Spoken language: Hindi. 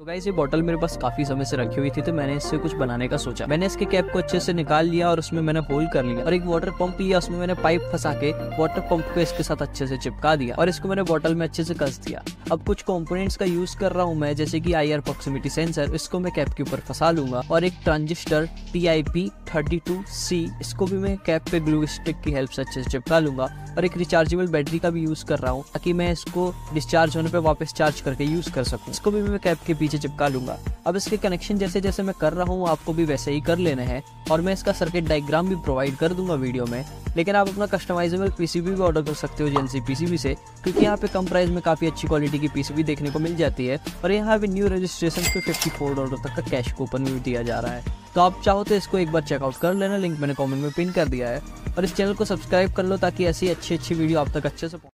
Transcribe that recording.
तो गाइस ये बॉटल मेरे पास काफी समय से रखी हुई थी, तो मैंने इससे कुछ बनाने का सोचा। मैंने इसके कैप को अच्छे से निकाल लिया और उसमें मैंने होल कर लिया और एक वाटर पंप लिया, उसमें मैंने पाइप फंसा के वाटर पंप को इसके साथ अच्छे से चिपका दिया और इसको मैंने बॉटल में अच्छे से कस दिया। अब कुछ कंपोनेंट्स का यूज कर रहा हूँ मैं, जैसे कि IR प्रॉक्सिमिटी सेंसर, इसको मैं कैप के ऊपर फंसा लूंगा और एक ट्रांजिस्टर TIP32C, इसको भी मैं कैप पे ग्लू स्टिक की हेल्प से अच्छे से चिपका लूंगा और एक रिचार्जेबल बैटरी का भी यूज कर रहा हूँ ताकि मैं इसको डिस्चार्ज होने पे वापस चार्ज करके यूज कर सकूँ। इसको भी मैं कैप के पीछे चिपका लूंगा। अब इसके कनेक्शन जैसे जैसे मैं कर रहा हूँ आपको भी वैसे ही कर लेना है और मैं इसका सर्किट डायग्राम भी प्रोवाइड कर दूंगा वीडियो में। लेकिन आप अपना कस्टमाइजेबल PCB भी ऑर्डर कर सकते हो JNC PCB से, क्योंकि यहाँ पे कम प्राइस में काफी अच्छी क्वालिटी की PCB देखने को मिल जाती है और यहाँ पे न्यू रजिस्ट्रेशन पे $54 तक का कैश कूपन भी दिया जा रहा है। तो आप चाहो तो इसको एक बार चेकआउट कर लेना, लिंक मैंने कमेंट में पिन कर दिया है और इस चैनल को सब्सक्राइब कर लो ताकि ऐसी अच्छी वीडियो आप तक अच्छे से